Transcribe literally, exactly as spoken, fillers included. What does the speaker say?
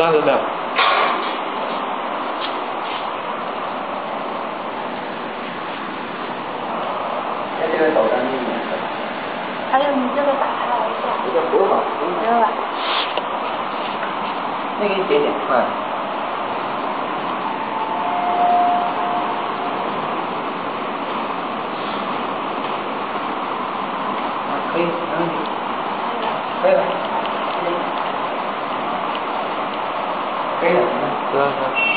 拉着的。 那这个导弹是免的。 还有你这个打开来一下。 这个不用了， 没有吧？ 那个一点点快。啊，可以，没问题。可以了。可以了，行了。 是啊是啊。